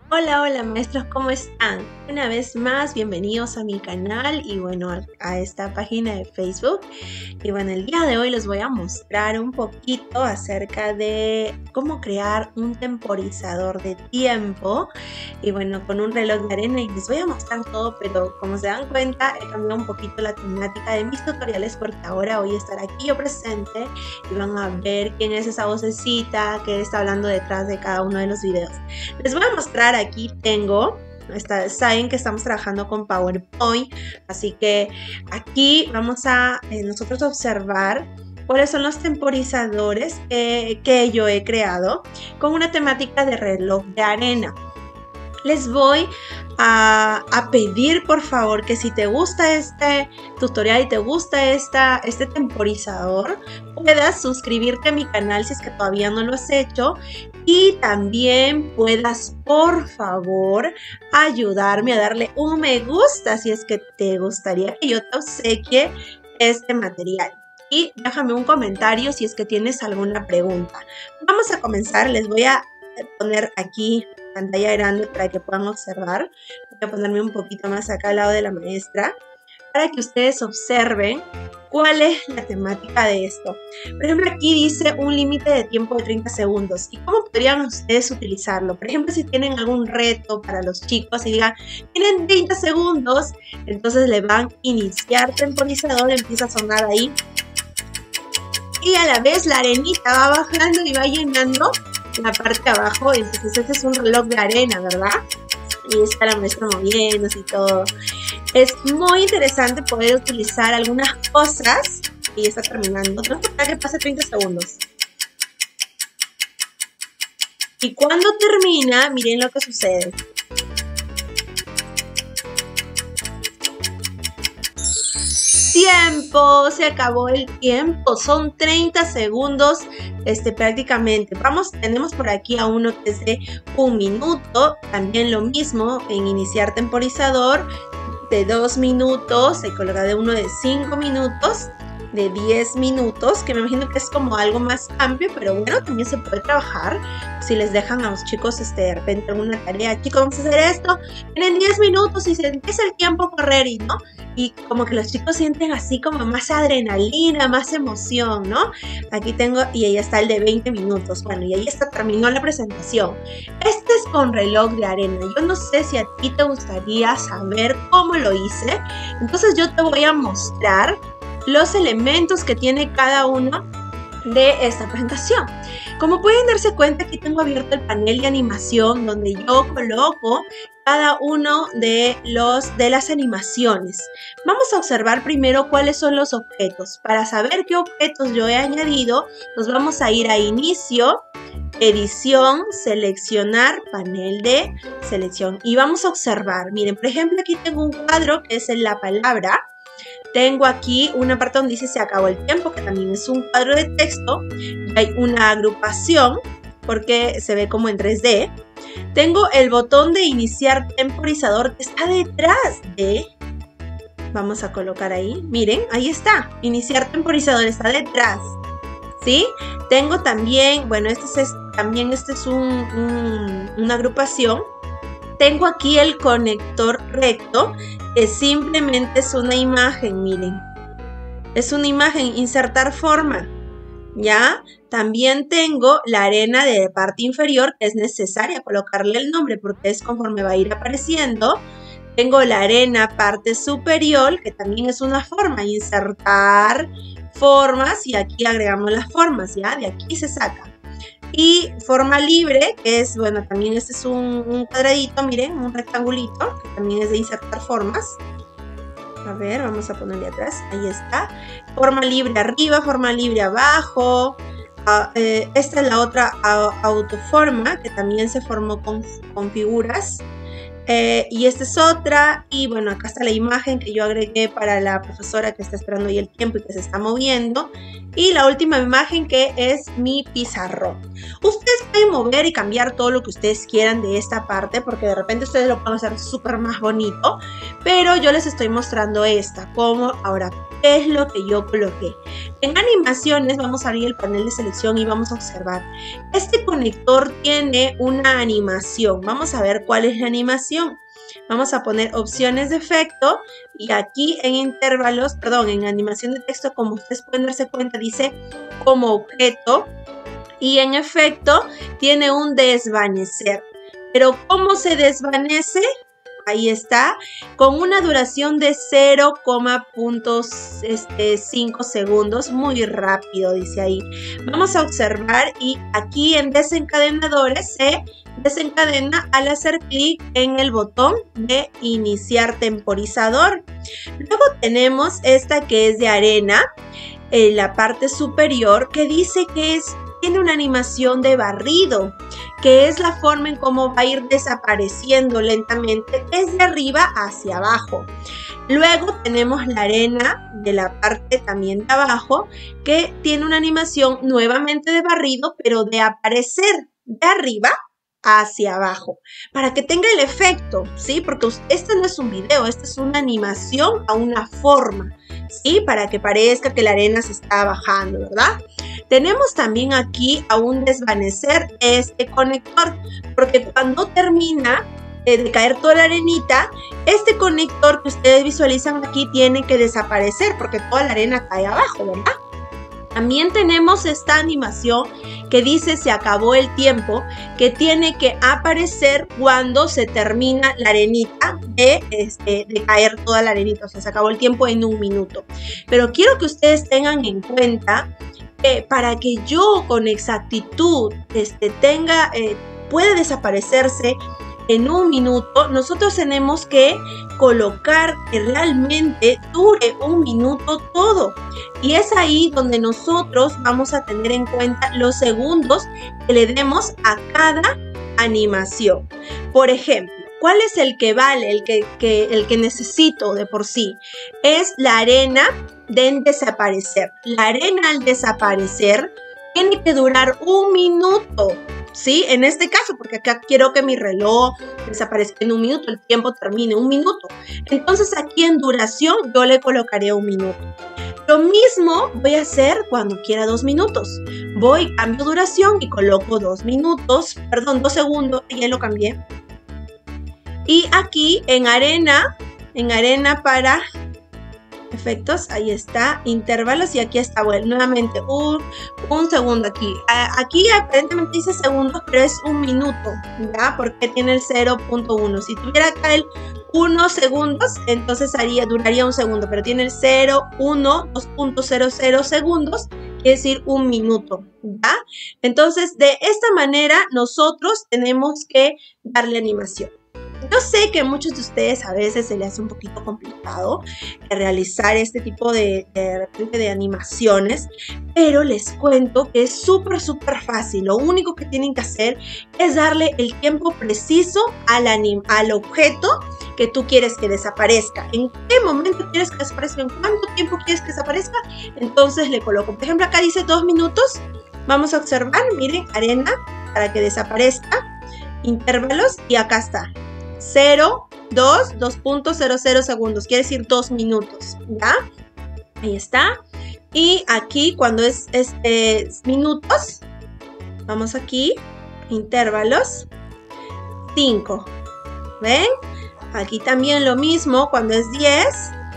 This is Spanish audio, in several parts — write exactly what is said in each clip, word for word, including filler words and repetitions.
Hola, hola maestros, ¿cómo están? Una vez más, bienvenidos a mi canal y bueno, a, a esta página de Facebook. Y bueno, el día de hoy les voy a mostrar un poquito acerca de cómo crear un temporizador de tiempo. Y bueno, con un reloj de arena y les voy a mostrar todo, pero como se dan cuenta, he cambiado un poquito la temática de mis tutoriales porque ahora voy a estar aquí yo presente y van a ver quién es esa vocecita que está hablando detrás de cada uno de los videos. Les voy a mostrar, aquí tengo, está, saben que estamos trabajando con PowerPoint, así que aquí vamos a eh, nosotros observar cuáles son los temporizadores eh, que yo he creado con una temática de reloj de arena. Les voy a, a pedir por favor que si te gusta este tutorial y te gusta esta, este temporizador, puedas suscribirte a mi canal si es que todavía no lo has hecho y también puedas por favor ayudarme a darle un me gusta si es que te gustaría que yo te obsequie este material. Y déjame un comentario si es que tienes alguna pregunta. Vamos a comenzar, les voy a poner aquí pantalla grande para que puedan observar. Voy a ponerme un poquito más acá al lado de la maestra para que ustedes observen cuál es la temática de esto. Por ejemplo, aquí dice un límite de tiempo de treinta segundos. ¿Y cómo podrían ustedes utilizarlo? Por ejemplo, si tienen algún reto para los chicos y digan, tienen treinta segundos, entonces le van a iniciar temporizador, empieza a sonar ahí. Y a la vez la arenita va bajando y va llenando la parte de abajo, entonces este es un reloj de arena, ¿verdad? Y está la maestra moviéndose y todo. Es muy interesante poder utilizar algunas cosas y ya está terminando. Tenemos que esperar que pase treinta segundos. Y cuando termina, miren lo que sucede. Tiempo, se acabó el tiempo, son treinta segundos este, prácticamente. Vamos, tenemos por aquí a uno que es de un minuto, también lo mismo en iniciar temporizador, de dos minutos, se coloca de uno de cinco minutos, de diez minutos, que me imagino que es como algo más amplio, pero bueno, también se puede trabajar si les dejan a los chicos este, de repente alguna tarea, chicos, vamos a hacer esto, tienen diez minutos y se empieza el tiempo a correr y no, y como que los chicos sienten así como más adrenalina, más emoción, ¿no? Aquí tengo, y ahí está el de veinte minutos, bueno, y ahí está, terminó la presentación. Este es con reloj de arena, yo no sé si a ti te gustaría saber cómo lo hice, entonces yo te voy a mostrar los elementos que tiene cada uno de esta presentación. Como pueden darse cuenta, aquí tengo abierto el panel de animación donde yo coloco cada uno de, los, de las animaciones. Vamos a observar primero cuáles son los objetos. Para saber qué objetos yo he añadido, nos vamos a ir a inicio, edición, seleccionar, panel de selección y vamos a observar. Miren, por ejemplo, aquí tengo un cuadro que es en la palabra. Tengo aquí una parte donde dice se acabó el tiempo, que también es un cuadro de texto. Hay una agrupación porque se ve como en tres D. Tengo el botón de iniciar temporizador que está detrás de... Vamos a colocar ahí. Miren, ahí está. Iniciar temporizador está detrás. ¿Sí? Tengo también, bueno, este es, también este es un, un, una agrupación. Tengo aquí el conector recto, que simplemente es una imagen, miren. Es una imagen, insertar forma, ¿ya? También tengo la arena de parte inferior, que es necesaria colocarle el nombre, porque es conforme va a ir apareciendo. Tengo la arena parte superior, que también es una forma, insertar formas, y aquí agregamos las formas, ¿ya? De aquí se saca. Y forma libre, que es, bueno, también este es un, un cuadradito, miren, un rectangulito, que también es de insertar formas. A ver, vamos a ponerle atrás, ahí está. Forma libre arriba, forma libre abajo. Uh, eh, esta es la otra uh, autoforma, que también se formó con, con figuras. Eh, y esta es otra, y bueno, acá está la imagen que yo agregué para la profesora que está esperando ahí el tiempo y que se está moviendo. Y la última imagen que es mi pizarrón. Ustedes pueden mover y cambiar todo lo que ustedes quieran de esta parte, porque de repente ustedes lo pueden hacer súper más bonito. Pero yo les estoy mostrando esta, como ahora ¿qué es lo que yo coloqué? En animaciones vamos a abrir el panel de selección y vamos a observar. Este conector tiene una animación. Vamos a ver cuál es la animación. Vamos a poner opciones de efecto y aquí en intervalos, perdón, en animación de texto, como ustedes pueden darse cuenta, dice como objeto y en efecto tiene un desvanecer. Pero ¿cómo se desvanece? Ahí está, con una duración de cero coma cinco segundos, muy rápido dice ahí. Vamos a observar y aquí en desencadenadores se desencadena al hacer clic en el botón de iniciar temporizador. Luego tenemos esta que es de arena, en la parte superior, que dice que es, tiene una animación de barrido, que es la forma en cómo va a ir desapareciendo lentamente desde arriba hacia abajo. Luego tenemos la arena de la parte también de abajo, que tiene una animación nuevamente de barrido, pero de aparecer de arriba hacia abajo, para que tenga el efecto, ¿sí? Porque este no es un video, esta es una animación a una forma, ¿sí? Para que parezca que la arena se está bajando, ¿verdad? Tenemos también aquí a un desvanecer este conector, porque cuando termina de caer toda la arenita, este conector que ustedes visualizan aquí tiene que desaparecer, porque toda la arena cae abajo, ¿verdad? También tenemos esta animación que dice se acabó el tiempo, que tiene que aparecer cuando se termina la arenita de, este, de caer toda la arenita, o sea, se acabó el tiempo en un minuto. Pero quiero que ustedes tengan en cuenta que para que yo con exactitud este, tenga, eh, pueda desaparecerse en un minuto, nosotros tenemos que colocar que realmente dure un minuto todo. Y es ahí donde nosotros vamos a tener en cuenta los segundos que le demos a cada animación. Por ejemplo, ¿cuál es el que vale, el que, que, el que necesito de por sí? Es la arena de desaparecer. La arena al desaparecer tiene que durar un minuto. ¿Sí? En este caso, porque acá quiero que mi reloj desaparezca en un minuto, el tiempo termine un minuto. Entonces aquí en duración yo le colocaré un minuto. Lo mismo voy a hacer cuando quiera dos minutos. Voy, cambio duración y coloco dos minutos, perdón, dos segundos, ya lo cambié. Y aquí en arena, en arena para efectos, ahí está, intervalos y aquí está, bueno, nuevamente un, un segundo aquí. A, aquí aparentemente dice segundos, pero es un minuto, ¿ya? Porque tiene el cero punto uno. Si tuviera acá el uno segundos, entonces haría, duraría un segundo, pero tiene el cero, uno, dos punto cero cero segundos, quiere decir un minuto, ¿ya? Entonces, de esta manera, nosotros tenemos que darle animación. Yo sé que a muchos de ustedes a veces se les hace un poquito complicado realizar este tipo de, de, repente de animaciones, pero les cuento que es súper, súper fácil. Lo único que tienen que hacer es darle el tiempo preciso al, anim, al objeto que tú quieres que desaparezca. ¿En qué momento quieres que desaparezca? ¿En cuánto tiempo quieres que desaparezca? Entonces le coloco. Por ejemplo, acá dice dos minutos. Vamos a observar, miren, arena para que desaparezca. Intervalos y acá está. cero, dos, dos punto cero cero segundos, quiere decir dos minutos, ¿ya? Ahí está. Y aquí cuando es este minutos, vamos aquí, intervalos, cinco, ¿ven? Aquí también lo mismo, cuando es diez,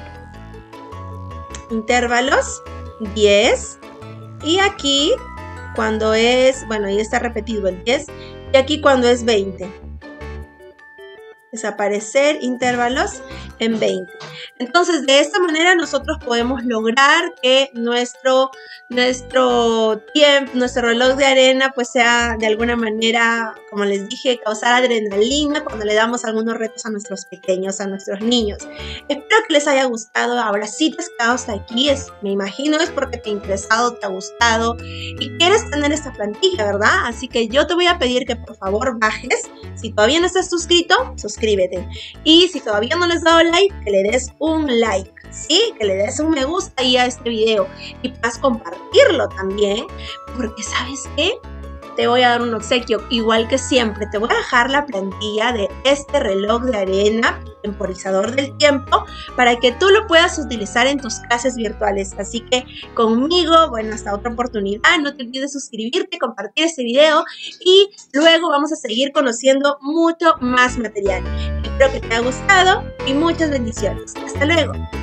intervalos, diez. Y aquí cuando es, bueno, ahí está repetido el diez, y aquí cuando es veinte. Desaparecer intervalos en veinte. Entonces, de esta manera nosotros podemos lograr que nuestro, nuestro tiempo, nuestro reloj de arena, pues sea de alguna manera, como les dije, causar adrenalina cuando le damos algunos retos a nuestros pequeños, a nuestros niños. Espero que les haya gustado. Ahora sí te has quedado hasta aquí, es, me imagino es porque te ha interesado, te ha gustado y quieres tener esta plantilla, ¿verdad? Así que yo te voy a pedir que por favor bajes. Si todavía no estás suscrito, suscríbete. Y si todavía no les has dado like, que le des un like, ¿sí? Que le des un me gusta ahí a este video y puedas compartirlo también, porque ¿sabes qué? te voy a dar un obsequio, igual que siempre. Te voy a dejar la plantilla de este reloj de arena, temporizador del tiempo, para que tú lo puedas utilizar en tus clases virtuales. Así que conmigo, bueno, hasta otra oportunidad. No te olvides suscribirte, compartir este video y luego vamos a seguir conociendo mucho más material. Espero que te haya gustado y muchas bendiciones. Hasta luego.